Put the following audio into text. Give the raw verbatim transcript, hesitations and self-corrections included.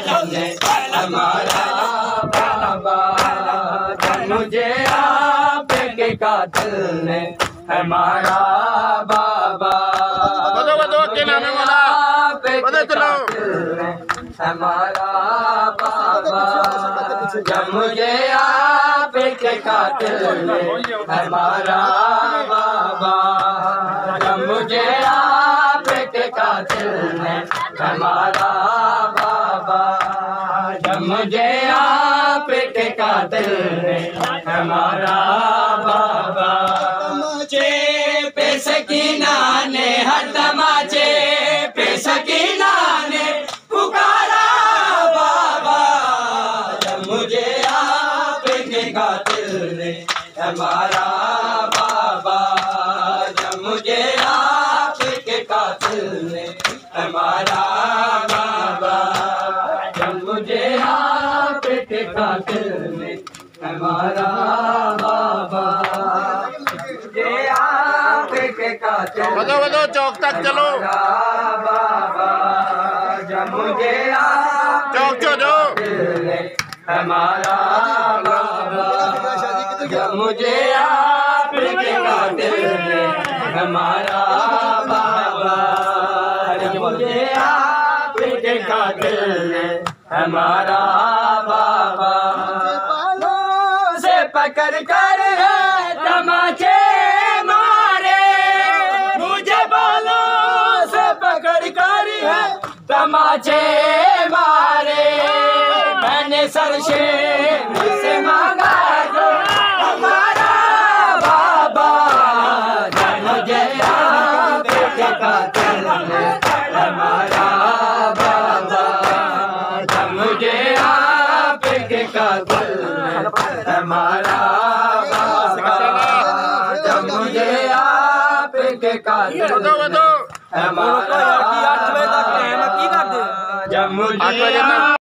हमारा बाबा, जब मुझे आपके कातिल ने हमारा बाबा, बदो बदो के नाम है मौला, बदो चलो हमारा बाबा, जब मुझे आपके कातिल ने हमारा बाबा, जब मुझे आपके कातिल ने हमारा बाबा, जब मुझे आपके कातिल ने हमारा बाबा, तमाचे पे सकीना ने, हर तमाचे पे सकीना ने पुकारा बाबा, जब मुझे आपके कातिल ने हमारा बाबा, जब मुझे आपके कातिल ने हमारा बाबा, जब मुझे आपके कातिल ने हमारा बाबा, मुझे आपके कातिल बदो बदो चौक तक चलो बाबा, जब मुझे चौक चलो हमारा बाबा, जब मुझे आपके कातिल ने हमारा बाबा, जब मुझे आपके कातिल ने हमारा बाबा, बालों से पकड़ कर है तमाचे मारे, मुझे बालों से पकड़ कर है तमाचे मारे, मैंने सर से से मांगा तो हमारा बाबा, जब मुझे आपके कातिल ने हमारा बाबा, जब मुझे आपके कातिल ने हमारा बाबा, जब मुझे आपके कातिल ने हमारा, जब मुझे